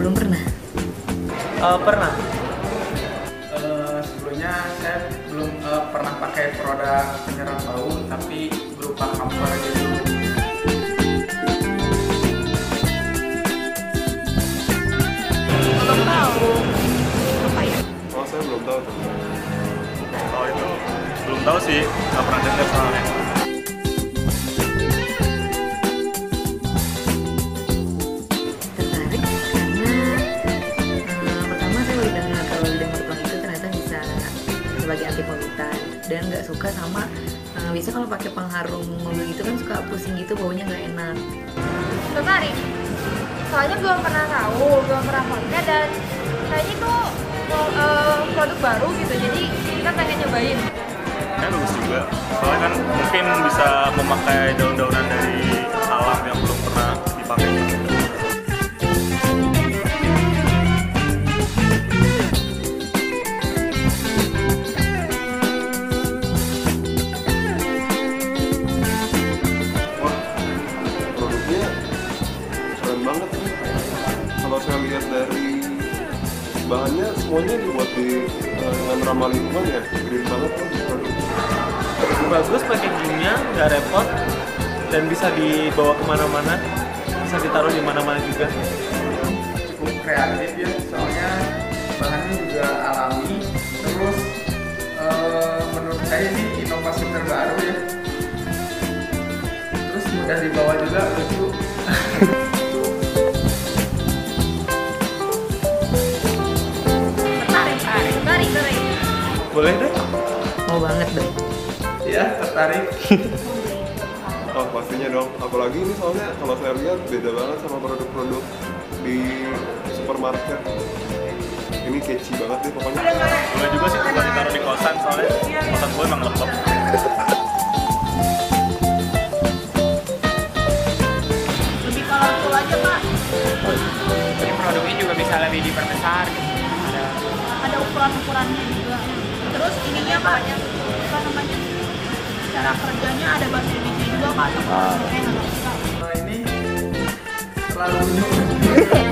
Belum pernah? Pernah. Sebelumnya saya belum pernah pakai produk penyerap bau, tapi berupa camphor gitu. Belum tahu. Apa ya? Oh, saya belum tahu tuh. Oh, itu belum tahu sih, nggak pernah dengar soalnya. Tertarik karena pertama saya baru dengar kalau lidah mertua itu ternyata bisa sebagai anti polutan, dan nggak suka sama biasa kalau pakai pengharum mobil itu kan suka pusing gitu, baunya nggak enak. Tertarik, soalnya belum pernah tahu, belum pernah pakai, dan kayaknya itu produk baru gitu, jadi kita pengen nyobain. Bagus juga, soalnya kan mungkin bisa memakai daun-daunan dari alam yang belum pernah dipakai. Wah, produknya keren banget nih. Kalau saya lihat dari bahannya, semuanya dibuat dengan ramah lingkungan ya, green banget kan produknya. Bagus, packagingnya nggak repot dan bisa dibawa kemana-mana, bisa ditaruh di mana-mana juga. Cukup kreatif ya, soalnya bahannya juga alami. Terus menurut saya ini inovasi terbaru ya. Terus mudah dibawa juga, lucu. Tertarik. Boleh deh. Mau banget dong. Ya, tertarik. Oh, pastinya dong. Apalagi ini soalnya kalau saya lihat beda banget sama produk-produk di supermarket. Ini catchy banget deh pokoknya. Boleh juga sih buat ditaruh di kosan, soalnya kosan gue emang lengkap. Lebih colorful aja, Pak. Ini produknya juga bisa lebih diperbesar. Ada ukuran-ukurannya juga. Terus ininya, Pak, apa namanya? Cara kerjanya ada bahasa Indonesia juga, Pak. Atau enak. Nah, ini terlalu